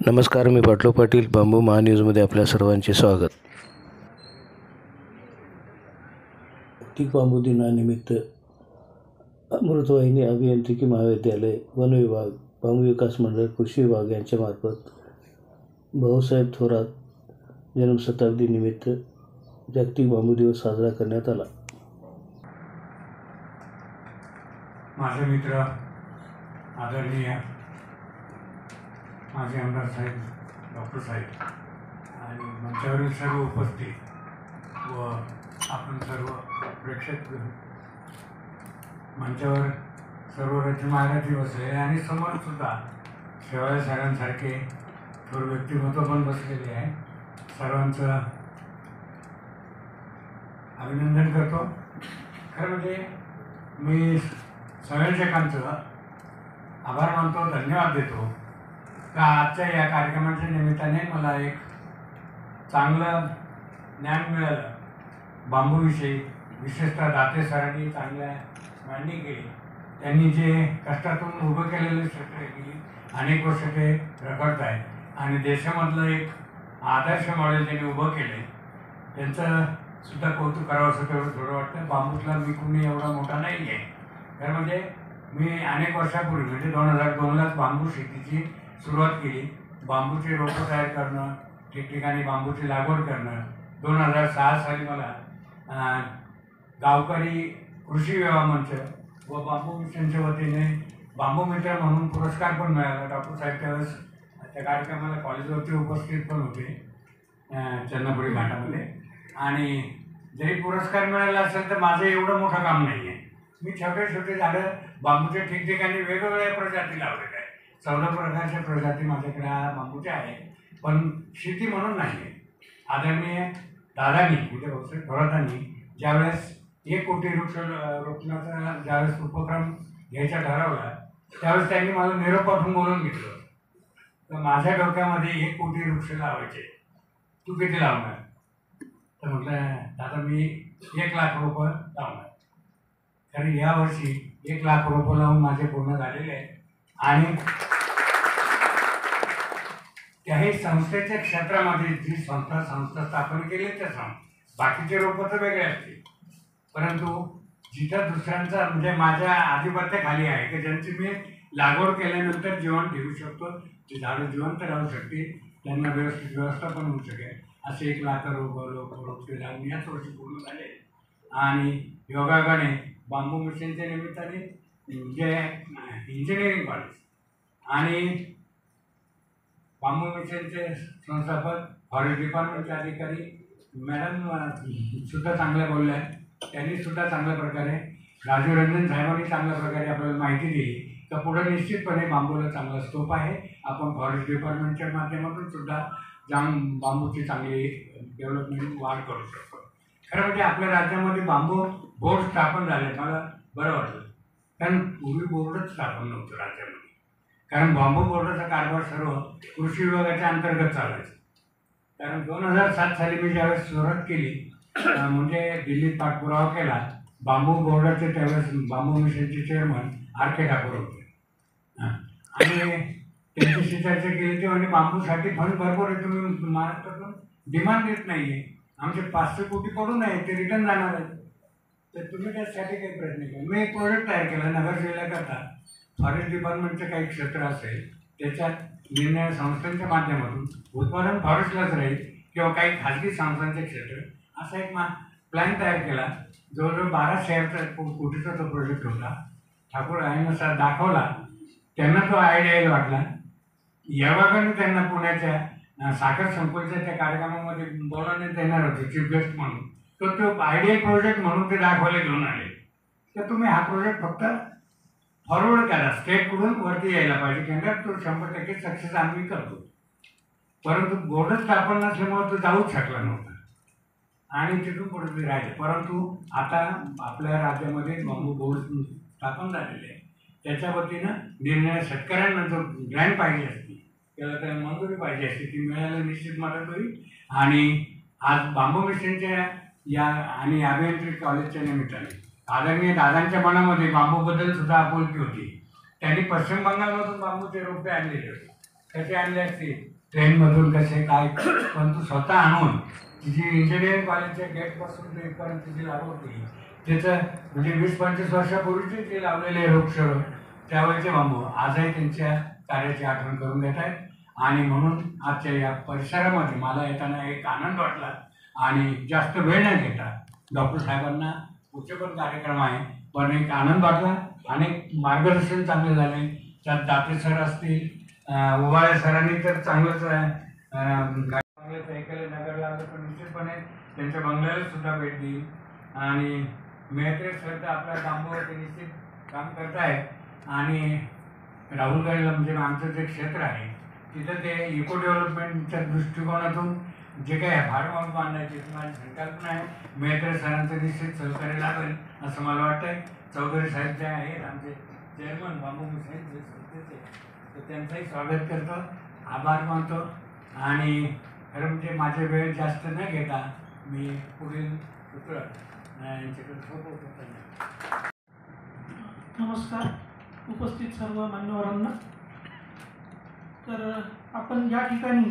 नमस्कार, मी पाटलो पाटील. बांबू महान्यूजमध्ये आपल्या सर्वांचे स्वागत. जागतिक बांबू दिनानिमित्त अमृतवाहिनी अभियांत्रिकी महाविद्यालय, वन विभाग, बांबू विकास मंडळ, कृषी विभाग यांच्या मार्फत भाऊसाहेब थोरात जन्मशताब्दीनिमित्त जागतिक बांबू दिवस साजरा करण्यात आला. माझे मित्र आदरणीय माझे आमदार साहेब, डॉक्टर साहेब आणि मंचावरील सर्व उपस्थित व आपण सर्व प्रेक्षक मंचावर सर्व रचमाराठी बसलेले आणि समोरसुद्धा शेवाळे साहेबांसारखे थोर व्यक्तिमत्व पण बसलेले आहे. सर्वांचं अभिनंदन करतो. खरं म्हणजे मी संयोजकांचं आभार मानतो, धन्यवाद देतो का आजच्या या कार्यक्रमाच्या निमित्ताने मला एक चांगलं ज्ञान मिळालं. बांबूविषयी विशेषतः दाते सरांनी चांगल्या मांडणी केली. त्यांनी जे कष्टातून उभं केलेले क्षेत्र गेली अनेक वर्ष ते रखडत आहे आणि देशामधलं एक आदर्श मॉडेल त्यांनी उभं केले. त्यांचं सुद्धा कौतुक करावं असं तेवढं थोडं वाटतं. बांबूतला मी कुणी एवढा मोठा नाही आहे. तर म्हणजे मी अनेक वर्षापूर्वी म्हणजे 2002लाच बांबू शेतीची सुरुवात केली. बांबूचे रोपं तयार करणं, ठिकठिकाणी बांबूची लागवड करणं. 2006 साली मला गावकरी कृषी विवाह मंच व बांबू मिशनच्या वतीने बांबू मित्र म्हणून पुरस्कार पण मिळाला. डॉक्टर साहेब त्यावेळेस त्या कार्यक्रमाला कॉलेजवरती उपस्थित पण होते चन्नापुरी घाटामध्ये. आणि जरी पुरस्कार मिळाला असेल तर माझं एवढं मोठं काम नाही आहे. मी छोटे छोटे झाडं बांबूच्या ठिकठिकाणी वेगवेगळ्या प्रजाती लावलेल्या आहे. 14 प्रकारच्या प्रजाती माझ्याकडे बांबूच्या आहे, पण शेती म्हणून नाही आहे. आदरणीय दादांनी म्हणजे भाऊसाहेब थोरातांनी ज्यावेळेस 1 कोटी वृक्ष रोपणाचा ज्यावेळेस उपक्रम घ्यायचा ठरवला त्यावेळेस त्यांनी मला निरोप पाठवून बोलून घेतलं. तर माझ्या डोक्यामध्ये 1 कोटी वृक्ष लावायचे, तू किती लावणार? तर म्हटलं दादा मी 1 लाख रोपं लावणार. कारण यावर्षी 1 लाख रोपं लावून माझे पूर्ण झालेले आहे. आणि त्याही संस्थेच्या क्षेत्रामध्ये जी संस्था स्थापन केली त्या बाकीचे रोपं तर वेगळे असतील, परंतु जिथं दुसऱ्यांचा म्हणजे माझ्या आधिपत्याखाली आहे की ज्यांची मी लागवड केल्यानंतर जीवन ठेवू शकतो, ते झाडं जिवंत राहू शकतील, त्यांना व्यवस्थित व्यवस्थापन होऊ शकेल असे 1 लाख रोपे लावून याच वर्षी पूर्ण झाले. आणि योगायोगाने बांबू मिशनच्या निमित्ताने जे इंजिनिअरिंग कॉलेज आणि बांबू मिशनचे संस्थापक फॉरेस्ट डिपार्टमेंटचे अधिकारी मॅडम सुद्धा चांगल्या बोलल्या. त्यांनी सुद्धा चांगल्या प्रकारे राजीव रंजन साहेबांनी चांगल्या प्रकारे आपल्याला माहिती दिली तर पुढे निश्चितपणे बांबूला चांगला स्कोप आहे. आपण फॉरेस्ट डिपार्टमेंटच्या माध्यमातून सुद्धा बांबूची चांगली डेव्हलपमेंट वाढ करू शकतो. खरं म्हणजे आपल्या राज्यामध्ये बांबू बोर्ड स्थापन झाले, मला बरं वाटलं. कारण पूर्वी बोर्डच स्थापन नव्हतं राज्यामध्ये. कारण बांबू बोर्डाचा कारभार सर्व कृषी विभागाच्या अंतर्गत चालायचं. कारण 2007 साली मी ज्यावेळेस सुरुवात केली म्हणजे दिल्लीत पाठपुरावा केला. बांबू बोर्डाचे त्यावेळेस बांबू मिशनचे चेअरमन आर.के. ठाकूर होते आणि त्यांच्याशी चर्चा केली तेव्हा आणि बांबूसाठी फंड भरपूर आहे, तुम्ही महाराष्ट्रातून डिमांड देत नाही आहे, आमचे 500 कोटी पडून आहे, ते रिटर्न जाणार आहेत, तर तुम्ही त्यासाठी काही प्रयत्न केला. मी एक प्रोजेक्ट तयार केला नगर जिल्ह्याकरता. फॉरेस्ट डिपार्टमेंटचं काही क्षेत्र असेल त्याच्यात निर्णय संस्थांच्या माध्यमातून उत्पादन फॉरेस्टलाच राहील किंवा काही खाजगी संस्थांचे क्षेत्र असा एक प्लॅन तयार केला. जवळजवळ 1200 कोटीचा तो प्रोजेक्ट होता. ठाकूर यांना दाखवला, त्यांना तो आयडिया वाटला. याबागाने त्यांना पुण्याच्या साखर संकुलच्या त्या कार्यक्रमामध्ये बोलवण्यात येणार होते चीफ गेस्ट म्हणून. तर तो आयडियल प्रोजेक्ट म्हणून ते दाखवायला घेऊन आले. तर तुम्ही हा प्रोजेक्ट फक्त फॉरवर्ड करा, स्टेटकडून वरती यायला पाहिजे, केंद्रात तो 100% सक्सेस आम्ही करतो. परंतु बोर्ड स्थापन नसल्यामुळे तो जाऊच शकला नव्हता आणि तिथून पुढे ते राहिले. परंतु आता आपल्या राज्यामध्ये बांबू बोर्ड स्थापन झालेले आहे. त्याच्या वतीनं निर्णय शेतकऱ्यांना जो ग्रँट पाहिजे असते त्याला त्याला मंजुरी पाहिजे असते ती मिळायला निश्चित मदत होईल. आणि आज बांबू मिशनच्या या आणि अभियांत्रिकी कॉलेजच्या निमित्ताने आदरणीय दादांच्या मनामध्ये बांबूबद्दल सुद्धा आपुलकी होती. त्यांनी पश्चिम बंगालमधून बांबूचे रोपे आणलेले होते. कसे आणले असतील ट्रेनमधून कसे काय, पण तू स्वतः आणून तिची इंजिनिअरिंग कॉलेजच्या गेटपासून ते इथपर्यंत जी लागवड केली, त्याचं म्हणजे 20-25 वर्षापूर्वीचे जे लावलेले वृक्ष त्यावेळेचे बांबू आजही त्यांच्या कार्याची आठवण करून देत आहेत. आणि म्हणून आजच्या या परिसरामध्ये मला येताना एक आनंद वाटला. आणि जास्त वेळ न घेता डॉक्टर साहेबांना पुढचे पण कार्यक्रम आहे, पण एक आनंद वाटला. अनेक मार्गदर्शन चांगले झाले. त्यात दाते सर असतील, उबाळे सरांनी तर चांगलंच ऐकलं. नगरला आलं तर निश्चितपणे त्यांच्या बंगल्याला सुद्धा भेट देईल. आणि मेहत्रे सर तर आपल्या कामावर ते निश्चित काम करत आहेत. आणि राहुलगडला म्हणजे आमचं जे क्षेत्र आहे तिथं ते इको डेव्हलपमेंटच्या दृष्टिकोनातून जे काही फार्म हाऊस बांधायची माझी संकल्पना आहे. मेहत्रे सरांचं निश्चित सहकार्य लागेल असं मला वाटतंय. चौधरी साहेब जे आहेत आमचे चेअरमन बांबू साहेब जे संस्थेचे, तर त्यांचंही स्वागत करतो, आभार मानतो. आणि खरं म्हणजे माझे वेळ जास्त न घेता मी पुढील सूत्र यांच्याकडे सोपवतो. नमस्कार उपस्थित सर्व मान्यवरांना. तर आपण या ठिकाणी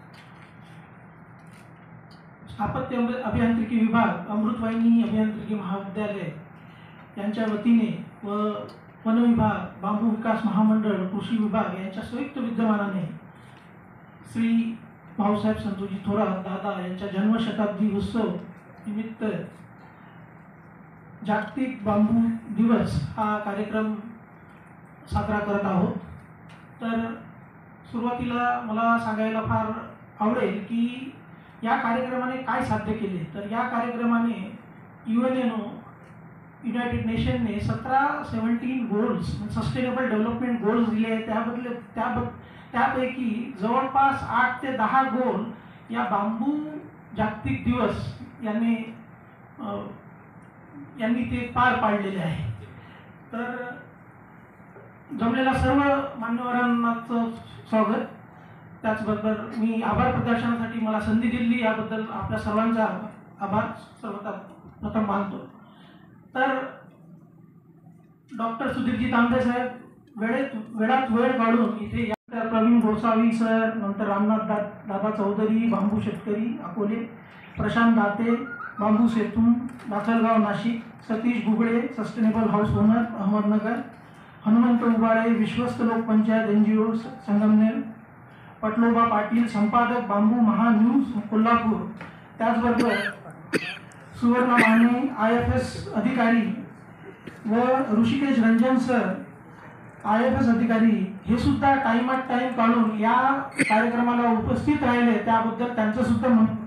स्थापत्य अभियांत्रिकी विभाग, अमृतवाहिनी अभियांत्रिकी महाविद्यालय यांच्या वतीने व वन विभाग, बांबू विकास महामंडळ, कृषी विभाग यांच्या संयुक्त विद्यमानाने श्री भाऊसाहेब संतोषजी थोरात दादा यांच्या जन्मशताब्दी उत्सव निमित्त जागतिक बांबू दिवस हा कार्यक्रम साजरा करत आहोत. तर सुरुवातीला मला सांगायला फार आवडेल की या कार्यक्रमाने काय साध्य केले. तर या कार्यक्रमाने UNO युनायटेड नेशनने 17 गोल्स सस्टेनेबल डेव्हलपमेंट गोल्स दिले आहेत. त्यापैकी जवळपास 8 ते 10 गोल या बांबू जागतिक दिवस यांनी ते पार पाडलेले आहे. तर जमलेल्या सर्व मान्यवरांचं स्वागत. त्याचबरोबर मी आभार प्रदर्शनासाठी मला संधी दिली याबद्दल आपल्या सर्वांचा आभार सर्वप्रथम मानतो. तर डॉक्टर सुधीरजी तांबे साहेब वेळात वेळ काढून इथे प्रवीण गोसावी सर, नंतर रामनाथ दादा चौधरी बांबू शेतकरी अकोले, प्रशांत दाते बांबू सेतू Dasalgaon Nashik, Satish Gugale sustainable house owner Ahmednagar, Hanumant Ubale विश्वस्त लोक पंचायत NGO संगमनेर, पटलोबा पाटील संपादक बांबू महान्यूज कोल्हापूर, त्याचबरोबर सुवर्ण माने IFS अधिकारी व ऋषिकेश रंजन सर IFS अधिकारी हे सुद्धा टाइम काढून या कार्यक्रमाला उपस्थित राहिले, त्याबद्दल त्यांचं सुद्धा